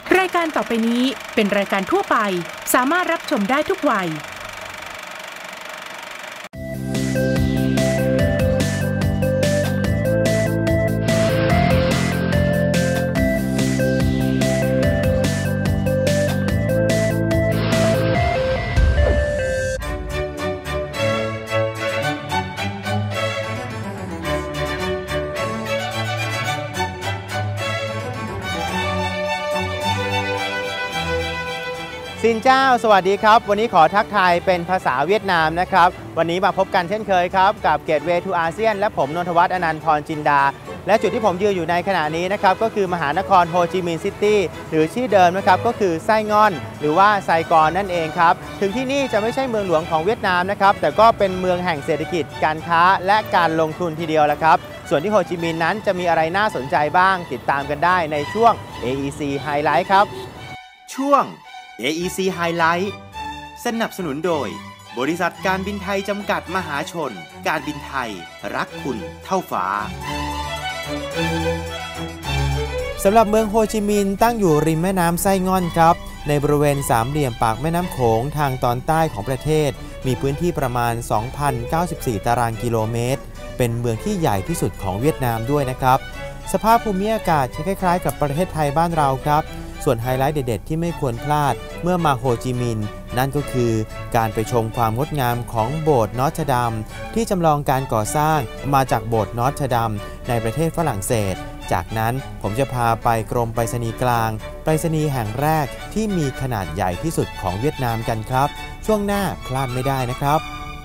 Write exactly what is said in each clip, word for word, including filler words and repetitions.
รายการต่อไปนี้เป็นรายการทั่วไปสามารถรับชมได้ทุกวัยซินเจ้าสวัสดีครับวันนี้ขอทักทายเป็นภาษาเวียดนามนะครับวันนี้มาพบกันเช่นเคยครับกับ Gateway to อาเซียนและผมนนทวัฒน์อนันต์พรจินดาและจุดที่ผมยืนอยู่ในขณะนี้นะครับก็คือมหานครโฮจิมินห์ซิตี้หรือชื่อเดิมนะครับก็คือไส้งอนหรือว่าไซกอนนั่นเองครับถึงที่นี่จะไม่ใช่เมืองหลวงของเวียดนามนะครับแต่ก็เป็นเมืองแห่งเศรษฐกิจการค้าและการลงทุนทีเดียวละครับส่วนที่โฮจิมินห์นั้นจะมีอะไรน่าสนใจบ้างติดตามกันได้ในช่วง เอ อี ซี Highlight ครับช่วง เอ อี ซี Highlight สนับสนุนโดยบริษัทการบินไทยจำกัดมหาชนการบินไทยรักคุณเท่าฟ้าสำหรับเมืองโฮจิมินห์ตั้งอยู่ริมแม่น้ำไส้งอนครับในบริเวณสามเหลี่ยมปากแม่น้ำโขงทางตอนใต้ของประเทศมีพื้นที่ประมาณ สองพันเก้าสิบสี่ ตารางกิโลเมตรเป็นเมืองที่ใหญ่ที่สุดของเวียดนามด้วยนะครับสภาพภูมิอากาศคล้ายๆกับประเทศไทยบ้านเราครับส่วนไฮไลท์เด็ดๆที่ไม่ควรพลาดเมื่อมาโฮจิมินห์นั่นก็คือการไปชมความงดงามของโบสถ์นอตรดัมที่จำลองการก่อสร้างมาจากโบสถ์นอตรดัมในประเทศฝรั่งเศสจากนั้นผมจะพาไปกรมไปรษณีย์กลางไปรษณีย์แห่งแรกที่มีขนาดใหญ่ที่สุดของเวียดนามกันครับช่วงหน้าพลาดไม่ได้นะครับ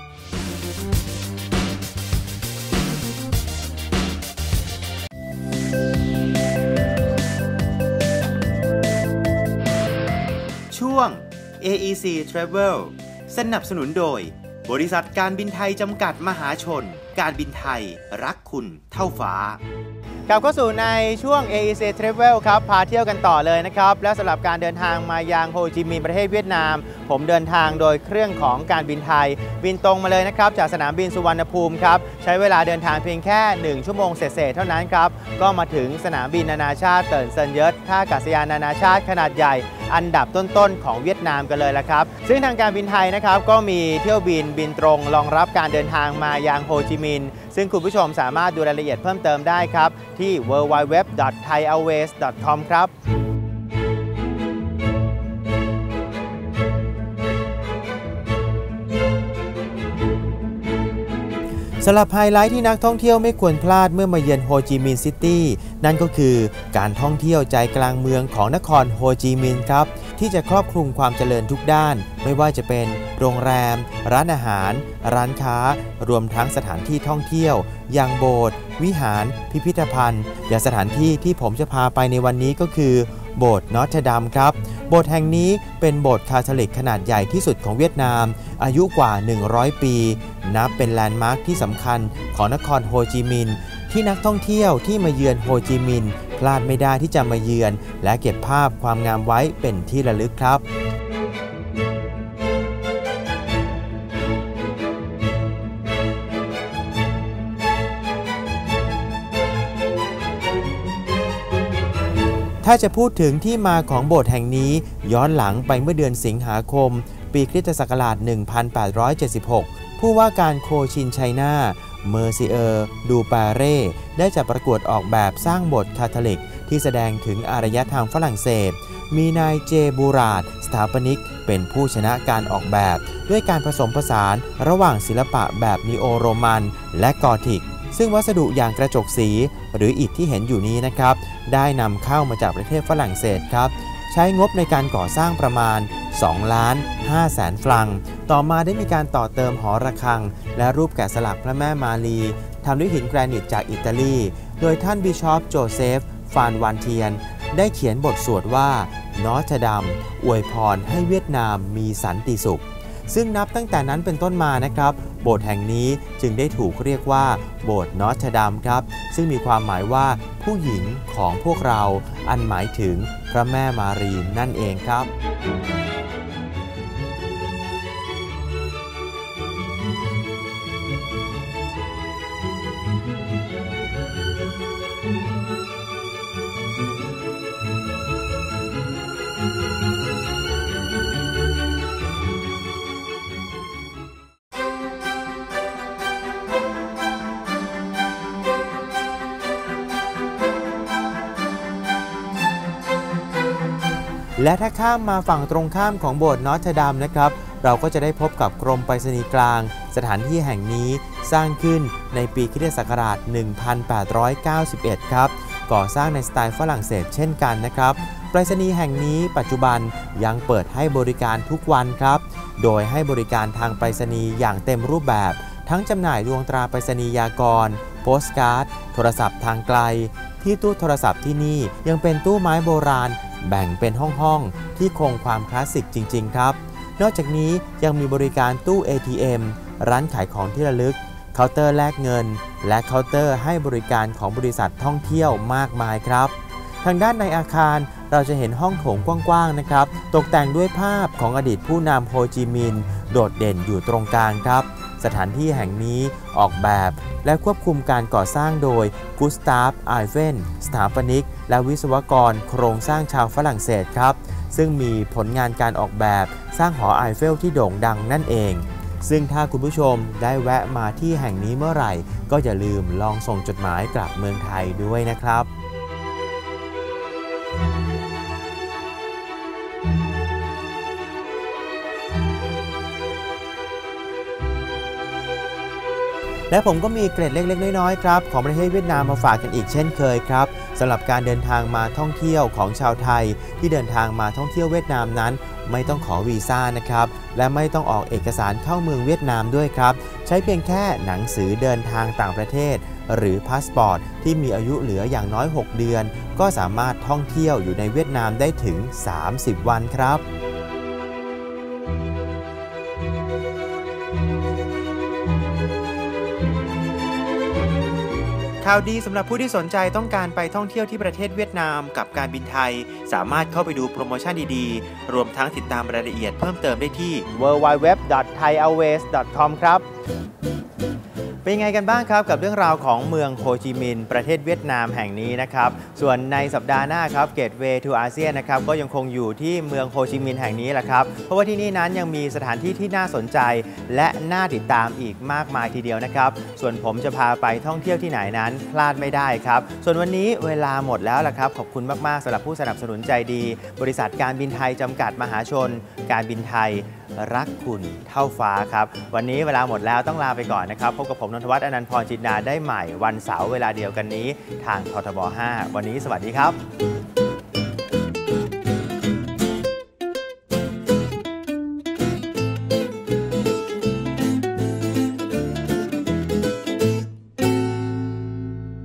ช่วง เอ อี ซี Travel สนับสนุนโดยบริษัทการบินไทยจำกัดมหาชนการบินไทยรักคุณเท่าฟ้ากลับเข้าสู่ในช่วง เอ อี ซี Travel ครับพาเที่ยวกันต่อเลยนะครับและสำหรับการเดินทางมายังโฮจิมินห์ประเทศเวียดนามผมเดินทางโดยเครื่องของการบินไทยบินตรงมาเลยนะครับจากสนามบินสุวรรณภูมิครับใช้เวลาเดินทางเพียงแค่หนึ่งชั่วโมงเศษๆเท่านั้นครับก็มาถึงสนามบินนานาชาติเติ่นเซินเยิร์ท่าอากาศยานนานาชาติขนาดใหญ่อันดับต้นๆของเวียดนามกันเลยละครับซึ่งทางการบินไทยนะครับก็มีเที่ยวบินบินตรงรองรับการเดินทางมายังโฮจิมินห์ซึ่งคุณผู้ชมสามารถดูรายละเอียดเพิ่มเติมได้ครับที่ ดับเบิลยู ดับเบิลยู ดับเบิลยู ดอท ไทยแอร์เวย์ ดอท คอม ครับสำหรับไฮไลท์ที่นักท่องเที่ยวไม่ควรพลาดเมื่อมาเยือนโฮจิมินห์ซิตี้นั่นก็คือการท่องเที่ยวใจกลางเมืองของนครโฮจิมินห์ครับที่จะครอบคลุมความเจริญทุกด้านไม่ว่าจะเป็นโรงแรมร้านอาหารร้านค้ารวมทั้งสถานที่ท่องเที่ยวอย่างโบสถ์วิหารพิพิธภัณฑ์อย่างสถานที่ที่ผมจะพาไปในวันนี้ก็คือโบสถ์นอตรดัมครับโบสถ์แห่งนี้เป็นโบสถ์คาทอลิกขนาดใหญ่ที่สุดของเวียดนามอายุกว่าหนึ่งร้อยปีนับเป็นแลนด์มาร์คที่สำคัญของนครโฮจิมินห์ที่นักท่องเที่ยวที่มาเยือนโฮจิมินห์พลาดไม่ได้ที่จะมาเยือนและเก็บภาพความงามไว้เป็นที่ระลึกครับถ้าจะพูดถึงที่มาของโบสถ์แห่งนี้ย้อนหลังไปเมื่อเดือนสิงหาคมปีคริสตศักราช หนึ่งพันแปดร้อยเจ็ดสิบหก ผู้ว่าการโคชินไชน่าเมอร์ซิเออร์ดูปาเร่ได้จัดประกวดออกแบบสร้างโบสถ์คาทอลิกที่แสดงถึงอารยธรรมฝรั่งเศสมีนายเจบูราดสถาปนิกเป็นผู้ชนะการออกแบบด้วยการผสมผสานระหว่างศิลปะแบบนีโอโรมันและกอธิกซึ่งวัสดุอย่างกระจกสีหรืออิฐที่เห็นอยู่นี้นะครับได้นำเข้ามาจากประเทศฝรั่งเศสครับใช้งบในการก่อสร้างประมาณสองล้านห้าแสนฟรังต่อมาได้มีการต่อเติมหอระฆังและรูปแกะสลักพระแม่มารีทำด้วยหินแกรนิตจากอิตาลีโดยท่านบิชอปโจเซฟฟานวานเทียนได้เขียนบทสวดว่านอตรดัมอวยพรให้เวียดนามมีสันติสุขซึ่งนับตั้งแต่นั้นเป็นต้นมานะครับโบสถ์แห่งนี้จึงได้ถูกเรียกว่าโบสถ์นอตรดัมครับซึ่งมีความหมายว่าผู้หญิงของพวกเราอันหมายถึงพระแม่มารีนั่นเองครับเและถ้าข้ามมาฝั่งตรงข้ามของโบสถ์นอตเทอร์ดัมนะครับเราก็จะได้พบกับกรมไปรษณีย์กลางสถานที่แห่งนี้สร้างขึ้นในปีคริสตศักราช หนึ่งพันแปดร้อยเก้าสิบเอ็ด ครับก่อสร้างในสไตล์ฝรั่งเศสเช่นกันนะครับไปรษณีย์แห่งนี้ปัจจุบันยังเปิดให้บริการทุกวันครับโดยให้บริการทางไปรษณีย์อย่างเต็มรูปแบบทั้งจำหน่ายดวงตราไปรษณียากรโปสการ์ดโทรศัพท์ทางไกลที่ตู้โทรศัพท์ที่นี่ยังเป็นตู้ไม้โบราณแบ่งเป็นห้องๆที่คงความคลาสสิกจริงๆครับนอกจากนี้ยังมีบริการตู้ เอ ที เอ็ม ร้านขายของที่ระลึกเคาน์เตอร์แลกเงินและเคาน์เตอร์ให้บริการของบริษัทท่องเที่ยวมากมายครับทางด้านในอาคารเราจะเห็นห้องโถงกว้างๆนะครับตกแต่งด้วยภาพของอดีตผู้นำโฮจิมินห์โดดเด่นอยู่ตรงกลางครับสถานที่แห่งนี้ออกแบบและควบคุมการก่อสร้างโดยกุสตาฟ ไอเฟนสถาปนิกและวิศวกรโครงสร้างชาวฝรั่งเศสครับซึ่งมีผลงานการออกแบบสร้างหอไอเฟลที่โด่งดังนั่นเองซึ่งถ้าคุณผู้ชมได้แวะมาที่แห่งนี้เมื่อไหร่ก็อย่าลืมลองส่งจดหมายกลับเมืองไทยด้วยนะครับและผมก็มีเกร็ดเล็กๆน้อยๆครับของประเทศเวียดนามมาฝากกันอีกเช่นเคยครับสำหรับการเดินทางมาท่องเที่ยวของชาวไทยที่เดินทางมาท่องเที่ยวเวียดนามนั้นไม่ต้องขอวีซ่านะครับและไม่ต้องออกเอกสารเข้าเมืองเวียดนามด้วยครับใช้เพียงแค่หนังสือเดินทางต่างประเทศหรือพาสปอร์ตที่มีอายุเหลืออย่างน้อยหกเดือนก็สามารถท่องเที่ยวอยู่ในเวียดนามได้ถึงสามสิบวันครับข่าวดีสำหรับผู้ที่สนใจต้องการไปท่องเที่ยวที่ประเทศเวียดนามกับการบินไทยสามารถเข้าไปดูโปรโมชั่นดีๆรวมทั้งติดตามรายละเอียดเพิ่มเติมได้ที่ ดับเบิลยู ดับเบิลยู ดับเบิลยู ดอท ไทย แอร์เวย์ส์ ดอท คอม ครับเป็นไงกันบ้างครับกับเรื่องราวของเมืองโฮจิมินห์ประเทศเวียดนามแห่งนี้นะครับส่วนในสัปดาห์หน้าครับ Gateway to อาเซียนนะครับก็ยังคงอยู่ที่เมืองโฮจิมินห์แห่งนี้แหละครับเพราะว่าที่นี่นั้นยังมีสถานที่ที่น่าสนใจและน่าติดตามอีกมากมายทีเดียวนะครับส่วนผมจะพาไปท่องเที่ยวที่ไหนนั้นพลาดไม่ได้ครับส่วนวันนี้เวลาหมดแล้วล่ะครับขอบคุณมากๆสำหรับผู้สนับสนุนใจดีบริษัทการบินไทยจำกัดมหาชนการบินไทยรักคุณเท่าฟ้าครับวันนี้เวลาหมดแล้วต้องลาไปก่อนนะครับพบกับผมนนทวัฒน์อนันต์พรจินดาได้ใหม่วันเสาร์เวลาเดียวกันนี้ทางททบ ห้าวันนี้สวัสดีครับ